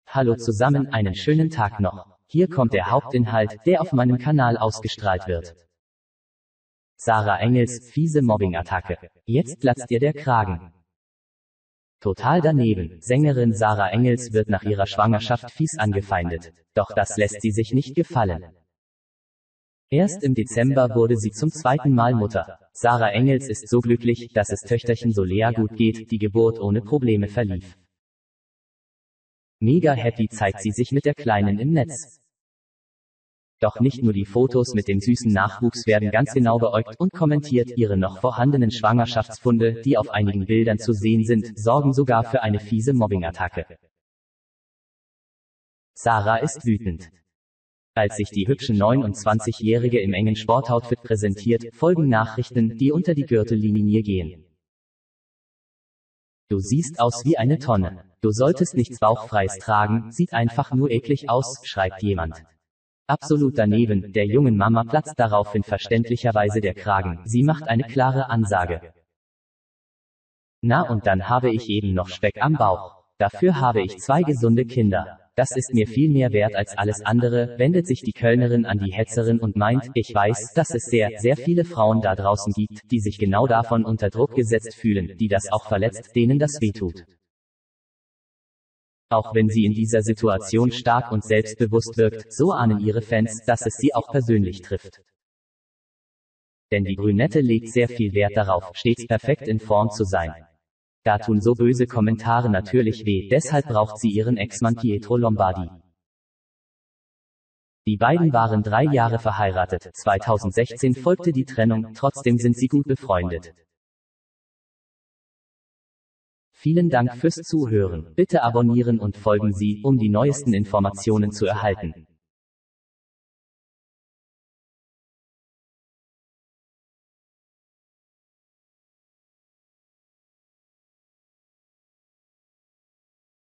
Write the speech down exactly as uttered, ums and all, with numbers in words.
Hallo zusammen, einen schönen Tag noch. Hier kommt der Hauptinhalt, der auf meinem Kanal ausgestrahlt wird. Sarah Engels, fiese Mobbing-Attacke. Jetzt platzt ihr der Kragen. Total daneben. Sängerin Sarah Engels wird nach ihrer Schwangerschaft fies angefeindet. Doch das lässt sie sich nicht gefallen. Erst im Dezember wurde sie zum zweiten Mal Mutter. Sarah Engels ist so glücklich, dass es Töchterchen so Lea gut geht, die Geburt ohne Probleme verlief. Mega happy zeigt sie sich mit der Kleinen im Netz. Doch nicht nur die Fotos mit dem süßen Nachwuchs werden ganz genau beäugt und kommentiert, ihre noch vorhandenen Schwangerschaftsfunde, die auf einigen Bildern zu sehen sind, sorgen sogar für eine fiese Mobbing-Attacke. Sarah ist wütend. Als sich die hübsche neunundzwanzigjährige im engen Sportoutfit präsentiert, folgen Nachrichten, die unter die Gürtellinie gehen. Du siehst aus wie eine Tonne. Du solltest nichts Bauchfreies tragen, sieht einfach nur eklig aus, schreibt jemand. Absolut daneben, der jungen Mama platzt daraufhin verständlicherweise der Kragen, sie macht eine klare Ansage. Na und dann habe ich eben noch Speck am Bauch. Dafür habe ich zwei gesunde Kinder. Das ist mir viel mehr wert als alles andere, wendet sich die Kölnerin an die Hetzerin und meint, ich weiß, dass es sehr, sehr viele Frauen da draußen gibt, die sich genau davon unter Druck gesetzt fühlen, die das auch verletzt, denen das wehtut. Auch wenn sie in dieser Situation stark und selbstbewusst wirkt, so ahnen ihre Fans, dass es sie auch persönlich trifft. Denn die Brünette legt sehr viel Wert darauf, stets perfekt in Form zu sein. Da tun so böse Kommentare natürlich weh, deshalb braucht sie ihren Ex-Mann Pietro Lombardi. Die beiden waren drei Jahre verheiratet, zweitausendsechzehn folgte die Trennung, trotzdem sind sie gut befreundet. Vielen Dank fürs Zuhören. Bitte abonnieren und folgen Sie, um die neuesten Informationen zu erhalten.